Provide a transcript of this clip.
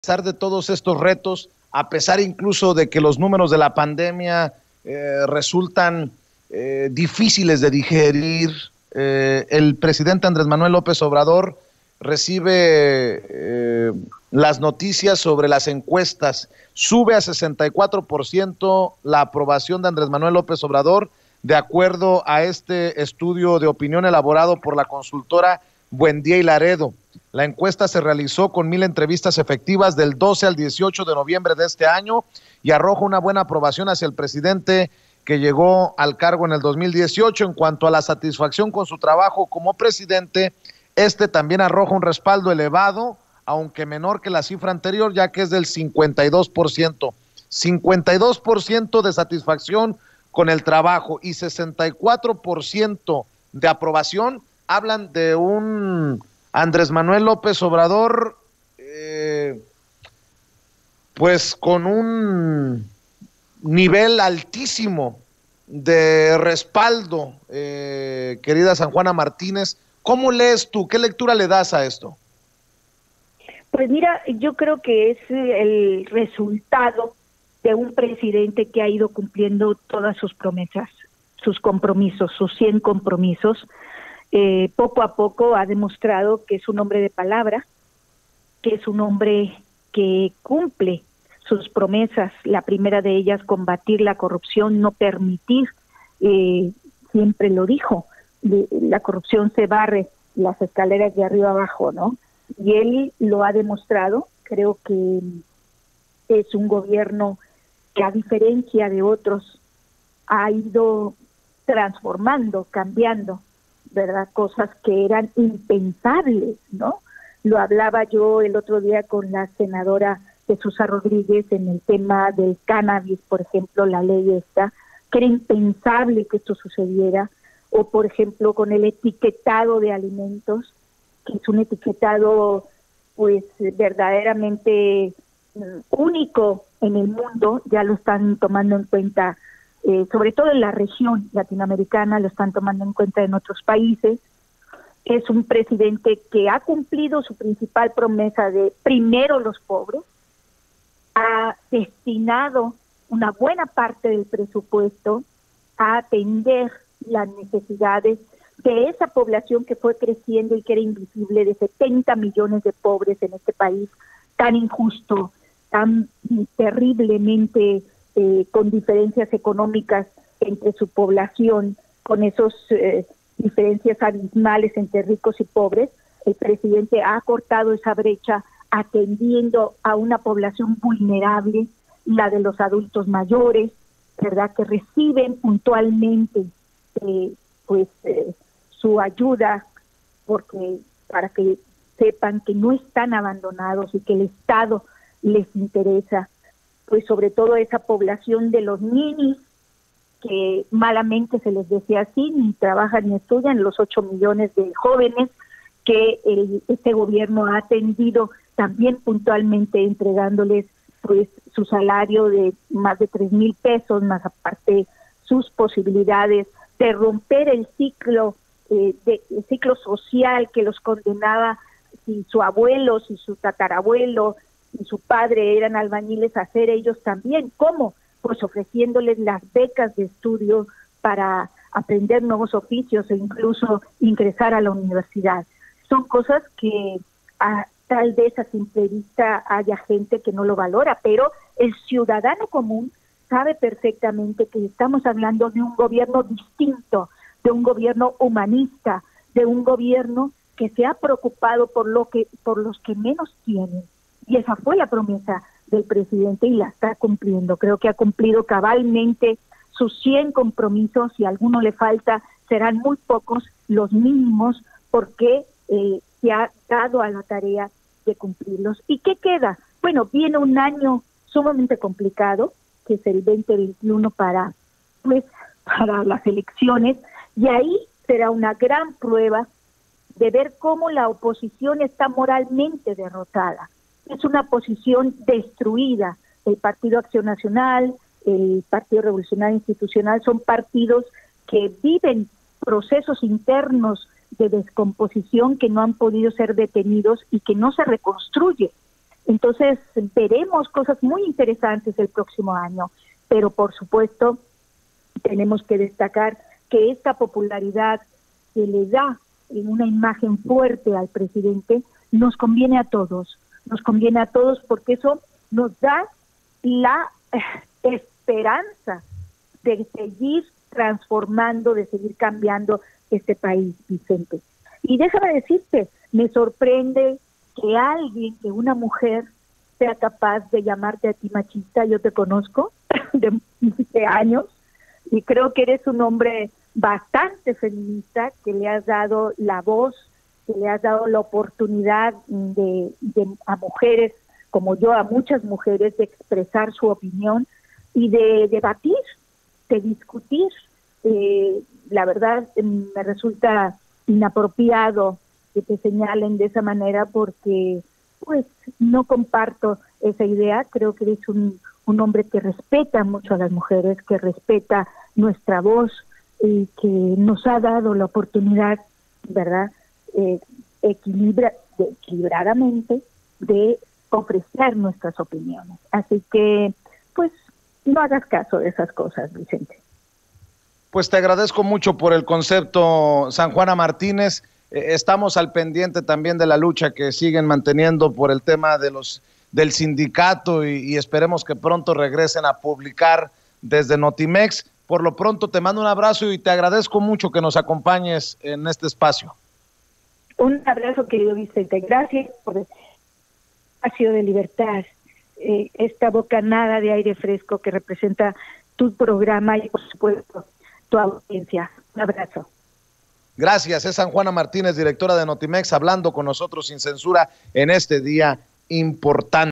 pesar de todos estos retos, a pesar incluso de que los números de la pandemia resultan difíciles de digerir, el presidente Andrés Manuel López Obrador recibe las noticias sobre las encuestas. Sube a 64% la aprobación de Andrés Manuel López Obrador, de acuerdo a este estudio de opinión elaborado por la consultora Buendía y Laredo. La encuesta se realizó con 1,000 entrevistas efectivas del 12 al 18 de noviembre de este año y arroja una buena aprobación hacia el presidente que llegó al cargo en el 2018. En cuanto a la satisfacción con su trabajo como presidente, este también arroja un respaldo elevado, aunque menor que la cifra anterior, ya que es del 52%. 52% de satisfacción con el trabajo y 64% de aprobación. Hablan de un Andrés Manuel López Obrador, pues con un nivel altísimo de respaldo, querida San Juana Martínez. ¿Cómo lees tú? ¿Qué lectura le das a esto? Pues mira, yo creo que es el resultado de un presidente que ha ido cumpliendo todas sus promesas, sus compromisos, sus 100 compromisos. Poco a poco ha demostrado que es un hombre de palabra, que es un hombre que cumple sus promesas. La primera de ellas, combatir la corrupción, no permitir, siempre lo dijo, la corrupción se barre las escaleras de arriba abajo, ¿no? Y él lo ha demostrado. Creo que es un gobierno que, a diferencia de otros, ha ido transformando, cambiando, ¿verdad? Cosas que eran impensables, ¿no? Lo hablaba yo el otro día con la senadora Jesús Rodríguez en el tema del cannabis, por ejemplo, la ley esta, que era impensable que esto sucediera, o por ejemplo con el etiquetado de alimentos, que es un etiquetado pues verdaderamente único en el mundo. Ya lo están tomando en cuenta, sobre todo en la región latinoamericana, lo están tomando en cuenta en otros países. Es un presidente que ha cumplido su principal promesa de primero los pobres, ha destinado una buena parte del presupuesto a atender las necesidades de esa población que fue creciendo y que era invisible, de 70 millones de pobres en este país tan injusto, tan terriblemente con diferencias económicas entre su población, con esos diferencias abismales entre ricos y pobres. El presidente ha cortado esa brecha atendiendo a una población vulnerable, la de los adultos mayores, ¿verdad?, que reciben puntualmente su ayuda, porque para que sepan que no están abandonados y que el Estado les interesa. Pues sobre todo esa población de los ninis, que malamente se les decía así, ni trabajan ni estudian, los 8 millones de jóvenes que este gobierno ha atendido también puntualmente, entregándoles pues su salario de más de 3,000 pesos, más aparte sus posibilidades de romper el ciclo el ciclo social que los condenaba. Si su abuelo, si su tatarabuelo y su padre eran albañiles, a hacer ellos también. ¿Cómo? Pues ofreciéndoles las becas de estudio para aprender nuevos oficios e incluso ingresar a la universidad. Son cosas que tal vez a simple vista haya gente que no lo valora, pero el ciudadano común sabe perfectamente que estamos hablando de un gobierno distinto, de un gobierno humanista, de un gobierno que se ha preocupado por los que menos tienen. Y esa fue la promesa del presidente y la está cumpliendo. Creo que ha cumplido cabalmente sus 100 compromisos. Si a alguno le falta, serán muy pocos, los mínimos, porque se ha dado a la tarea de cumplirlos. ¿Y qué queda? Bueno, viene un año sumamente complicado, que es el 2021 para las elecciones, y ahí será una gran prueba de ver cómo la oposición está moralmente derrotada. Es una oposición destruida. El Partido Acción Nacional, el Partido Revolucionario Institucional son partidos que viven procesos internos de descomposición que no han podido ser detenidos y que no se reconstruye. Entonces veremos cosas muy interesantes el próximo año, pero por supuesto tenemos que destacar que esta popularidad que le da una imagen fuerte al presidente nos conviene a todos porque eso nos da la esperanza de seguir transformando, de seguir cambiando este país, Vicente. Y déjame decirte, me sorprende que una mujer sea capaz de llamarte a ti machista. Yo te conozco de años y creo que eres un hombre bastante feminista, que le has dado la voz, que le has dado la oportunidad a mujeres como yo, a muchas mujeres, de expresar su opinión y de debatir, de discutir. La verdad, me resulta inapropiado que te señalen de esa manera porque pues no comparto esa idea. Creo que eres un hombre que respeta mucho a las mujeres, que respeta nuestra voz y que nos ha dado la oportunidad, ¿verdad?, equilibradamente de ofrecer nuestras opiniones. Así que, pues, no hagas caso de esas cosas, Vicente. Pues te agradezco mucho por el concepto, San Juana Martínez. Estamos al pendiente también de la lucha que siguen manteniendo por el tema de del sindicato y esperemos que pronto regresen a publicar desde Notimex. Por lo pronto te mando un abrazo y te agradezco mucho que nos acompañes en este espacio. Un abrazo, querido Vicente. Gracias por el espacio de libertad, esta bocanada de aire fresco que representa tu programa y, por supuesto, tu audiencia. Un abrazo. Gracias, es San Juana Martínez, directora de Notimex, hablando con nosotros sin censura en este día importante.